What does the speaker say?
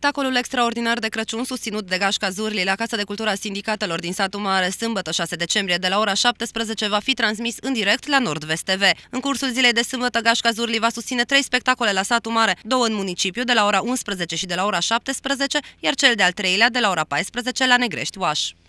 Spectacolul extraordinar de Crăciun susținut de Gașca Zurli la Casa de Cultură a Sindicatelor din satul Mare, sâmbătă 6 decembrie de la ora 17 va fi transmis în direct la Nord-Vest TV. În cursul zilei de sâmbătă, Gașca Zurli va susține 3 spectacole la satul Mare, 2 în municipiu de la ora 11 și de la ora 17, iar cel de-al treilea de la ora 14 la Negrești Oaș.